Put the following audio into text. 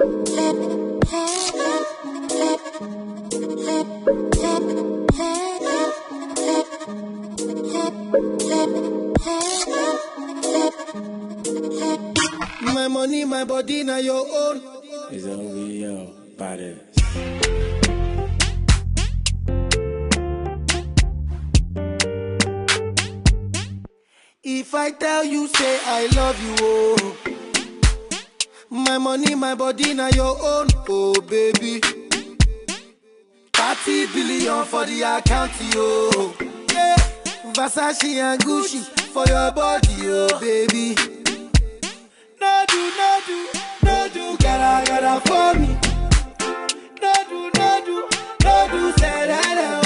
My money, my body, now your own. It's OVO, body. If I tell you, say I love you, oh. My money, my body, now your own, oh baby. 30 billion for the account, oh. Yeah. Versace and Gucci for your body, oh baby. No do, gotta for me. No do, say that.